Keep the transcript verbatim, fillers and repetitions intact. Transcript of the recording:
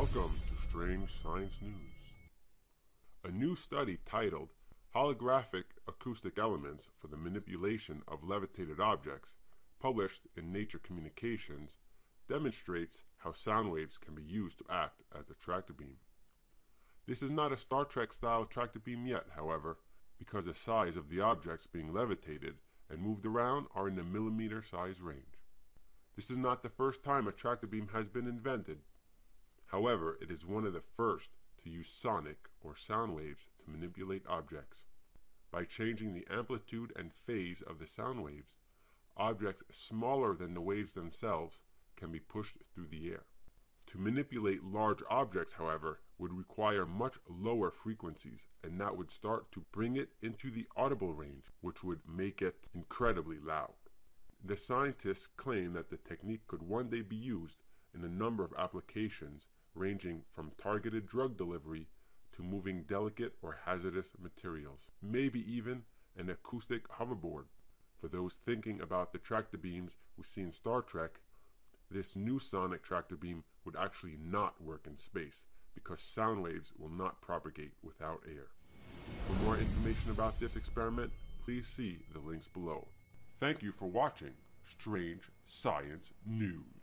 Welcome to Strange Science News. A new study titled Holographic Acoustic Elements for the Manipulation of Levitated Objects, published in Nature Communications, demonstrates how sound waves can be used to act as a tractor beam. This is not a Star Trek-style tractor beam yet, however, because the size of the objects being levitated and moved around are in the millimeter size range. This is not the first time a tractor beam has been invented. However, it is one of the first to use sonic or sound waves to manipulate objects. By changing the amplitude and phase of the sound waves, objects smaller than the waves themselves can be pushed through the air. To manipulate large objects, however, would require much lower frequencies, and that would start to bring it into the audible range, which would make it incredibly loud. The scientists claim that the technique could one day be used in a number of applications, ranging from targeted drug delivery to moving delicate or hazardous materials, maybe even an acoustic hoverboard. For those thinking about the tractor beams we see in Star Trek, this new sonic tractor beam would actually not work in space because sound waves will not propagate without air. For more information about this experiment, please see the links below. Thank you for watching Strange Science News.